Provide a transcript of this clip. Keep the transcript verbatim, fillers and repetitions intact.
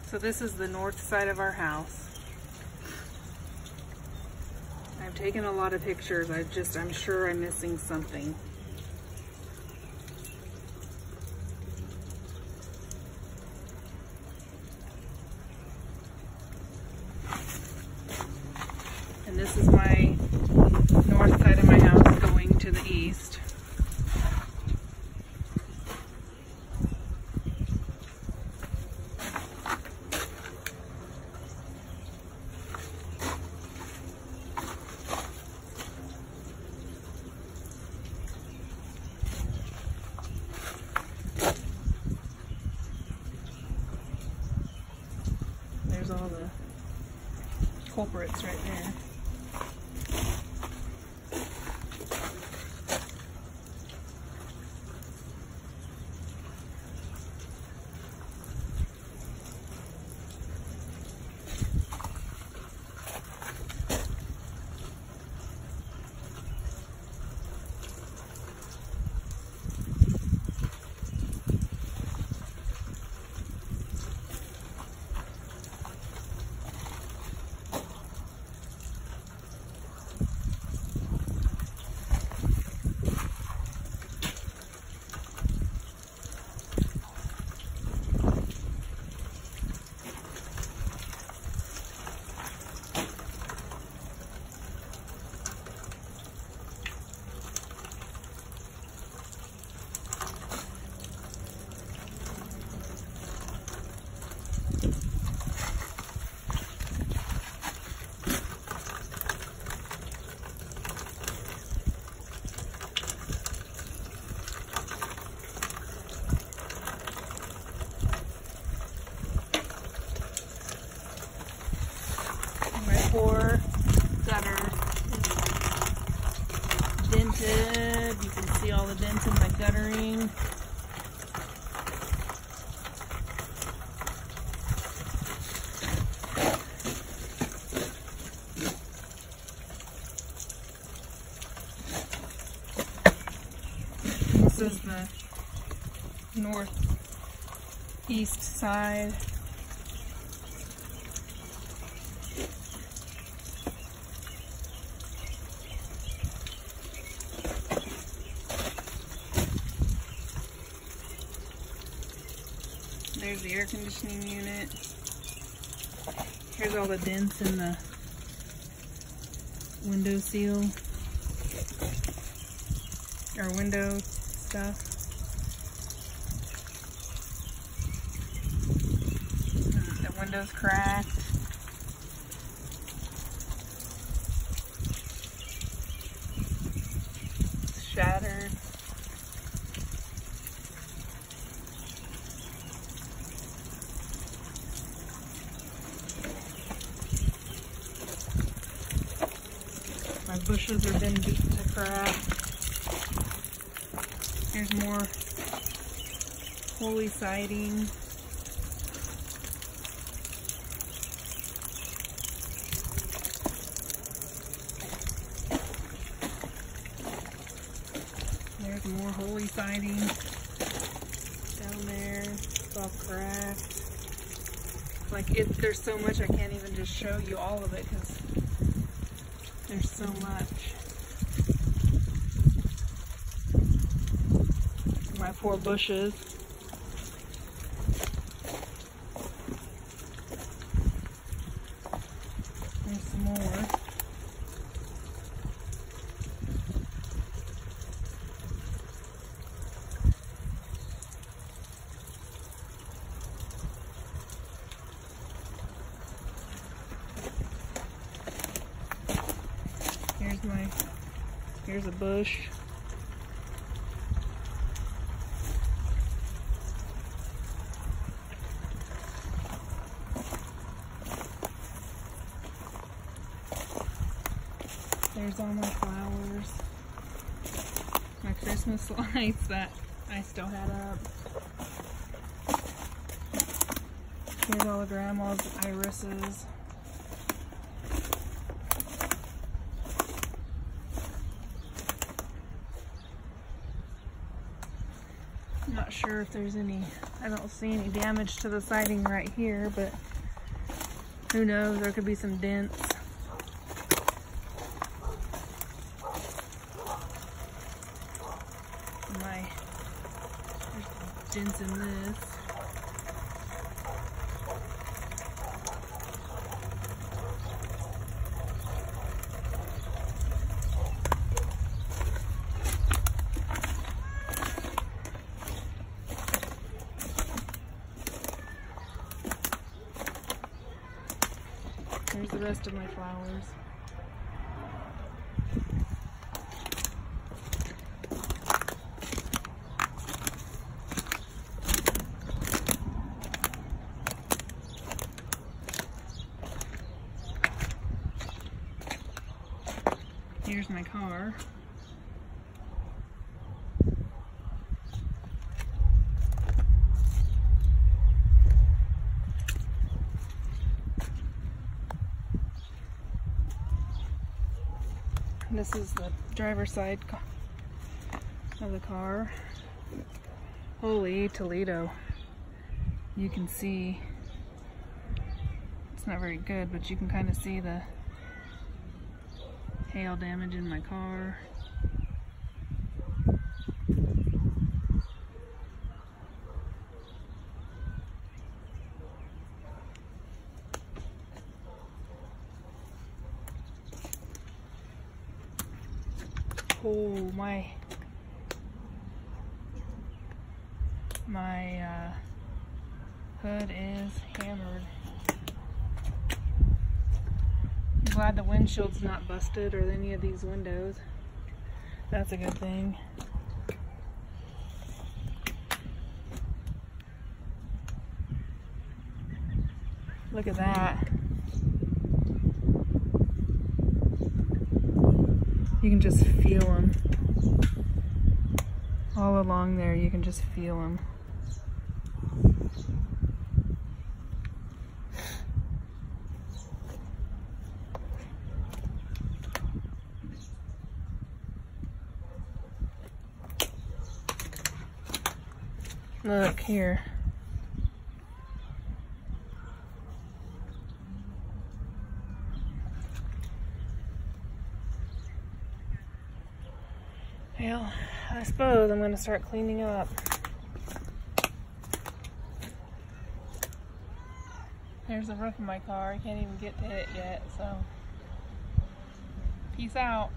So this is the north side of our house. I've taken a lot of pictures. I just, I'm sure I'm missing something. And this is my north side of my house going to the east. There's all the culprits right there. Poor gutter is dented. You can see all the dents in my guttering. This is the northeast side. There's the air conditioning unit. Here's all the dents in the window seal, or window stuff. The window's cracked. It's shattered. My bushes have been beaten to crap. Here's more Holy siding. There's more Holy siding down there. It's all cracked. Like, it, there's so much I can't even just show you all of it because there's so much. My poor bushes. There's some more. Here's my, here's a bush. There's all my flowers. My Christmas lights that I still had up. Here's all the grandma's irises. I'm not sure if there's any, I I don't see any damage to the siding right here, but who knows, there could be some dents. My, there's dents in this. Here's the rest of my flowers. Here's my car. This is the driver's side of the car. Holy Toledo. You can see, it's not very good, but you can kind of see the hail damage in my car. Oh, my my uh, hood is hammered. I'm glad the windshield's not busted or any of these windows. That's a good thing. Look at that. You can just feel them. All along there, you can just feel them. Look here. Well, I suppose I'm going to start cleaning up. There's the roof of my car. I can't even get to it yet, so peace out.